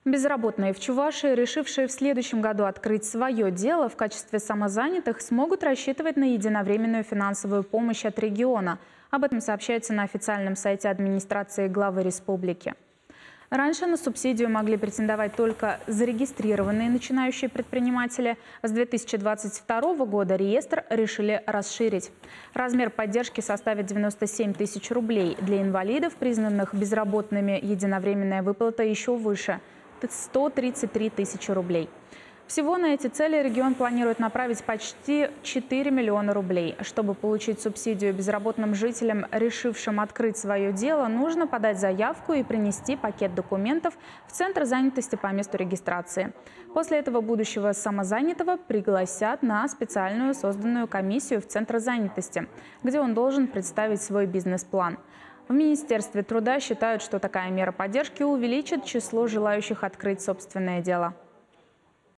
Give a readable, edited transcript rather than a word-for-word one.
Безработные в Чувашии, решившие в следующем году открыть свое дело в качестве самозанятых, смогут рассчитывать на единовременную финансовую помощь от региона. Об этом сообщается на официальном сайте администрации главы республики. Раньше на субсидию могли претендовать только зарегистрированные начинающие предприниматели. С 2022 года реестр решили расширить. Размер поддержки составит 97 тысяч рублей. Для инвалидов, признанных безработными, единовременная выплата еще выше – 133 тысячи рублей. Всего на эти цели регион планирует направить почти 4 миллиона рублей. Чтобы получить субсидию безработным жителям, решившим открыть свое дело, нужно подать заявку и принести пакет документов в Центр занятости по месту регистрации. После этого будущего самозанятого пригласят на специальную созданную комиссию в Центр занятости, где он должен представить свой бизнес-план. В Министерстве труда считают, что такая мера поддержки увеличит число желающих открыть собственное дело.